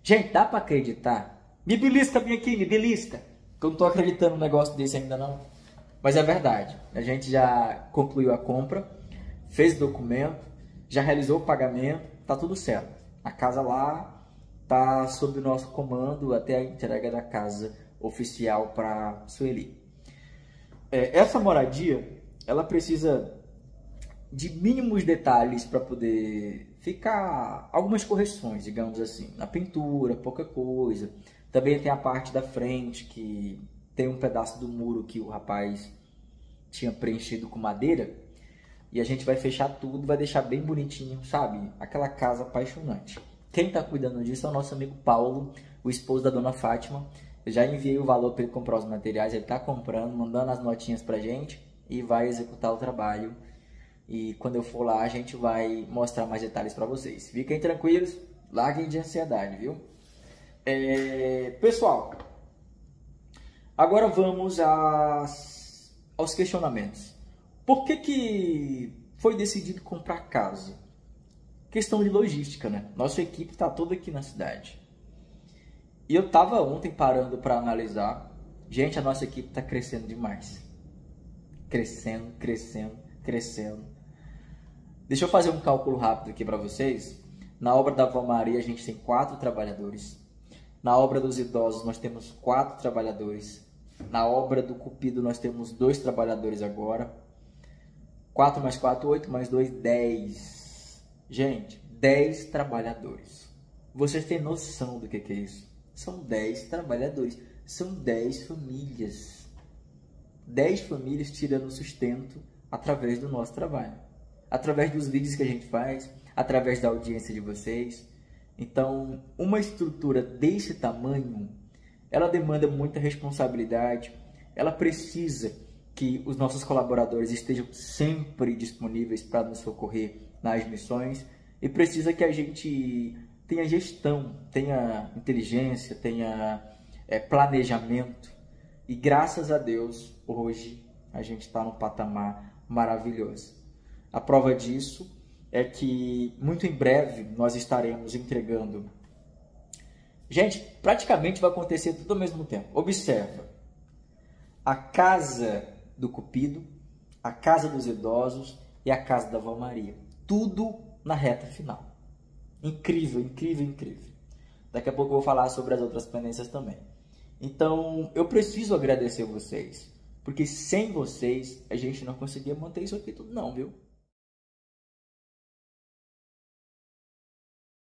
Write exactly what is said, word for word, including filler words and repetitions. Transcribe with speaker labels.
Speaker 1: Gente, dá pra acreditar? Me belisca bem aqui, me belisca. Que eu não tô acreditando num negócio desse ainda não. Mas é verdade. A gente já concluiu a compra, fez o documento, já realizou o pagamento, tá tudo certo. A casa lá tá sob o nosso comando até a entrega da casa oficial para Sueli. É, essa moradia, ela precisa de mínimos detalhes para poder ficar algumas correções, digamos assim, na pintura, pouca coisa. Também tem a parte da frente que tem um pedaço do muro que o rapaz tinha preenchido com madeira e a gente vai fechar tudo, vai deixar bem bonitinho, sabe? Aquela casa apaixonante. Quem está cuidando disso é o nosso amigo Paulo, o esposo da dona Fátima. Eu já enviei o valor para ele comprar os materiais, ele está comprando, mandando as notinhas para a gente e vai executar o trabalho. E quando eu for lá, a gente vai mostrar mais detalhes para vocês. Fiquem tranquilos, larguem de ansiedade, viu? É... Pessoal, agora vamos às... aos questionamentos. Por que que foi decidido comprar casa? Questão de logística, né? Nossa equipe está toda aqui na cidade. E eu estava ontem parando para analisar. Gente, a nossa equipe está crescendo demais. Crescendo, crescendo, crescendo. Deixa eu fazer um cálculo rápido aqui para vocês. Na obra da Avó Maria a gente tem quatro trabalhadores. Na obra dos idosos nós temos quatro trabalhadores. Na obra do Cupido nós temos dois trabalhadores agora. quatro mais quatro, oito, mais dois, dez. Gente, dez trabalhadores. Vocês têm noção do que, que é isso? São dez trabalhadores. São dez famílias. dez famílias tirando sustento através do nosso trabalho. Através dos vídeos que a gente faz, através da audiência de vocês. Então, uma estrutura desse tamanho, ela demanda muita responsabilidade. Ela precisa que os nossos colaboradores estejam sempre disponíveis para nos socorrer nas missões e precisa que a gente tenha gestão, tenha inteligência, tenha é, planejamento. E graças a Deus, hoje a gente está num patamar maravilhoso. A prova disso é que muito em breve nós estaremos entregando. Gente, praticamente vai acontecer tudo ao mesmo tempo. Observa, a casa do Cupido, a casa dos idosos e a casa da Avó Maria. Tudo na reta final. Incrível, incrível, incrível. Daqui a pouco eu vou falar sobre as outras pendências também. Então, eu preciso agradecer vocês, porque sem vocês a gente não conseguia manter isso aqui tudo não, viu?